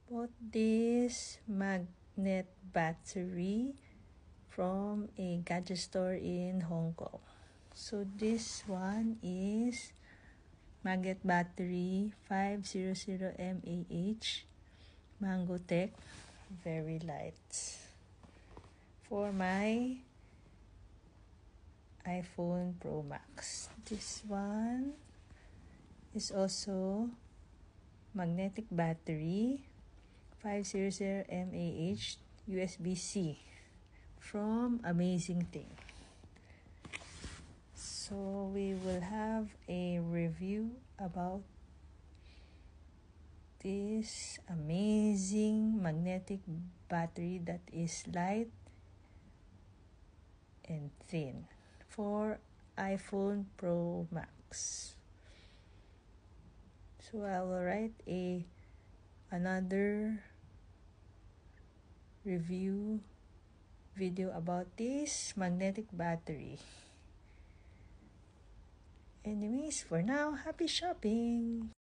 Bought this magnet battery from a gadget store in Hong Kong. So this one is magnet battery 500 mAh Mango Tech, very light, for my iPhone Pro Max. This one is also magnetic battery 500 mAh USB-C from Amazing Thing. So we will have a review about this amazing magnetic battery that is light and thin for iPhone Pro Max. So I will write another review video about this magnetic battery. Anyways, for now, happy shopping!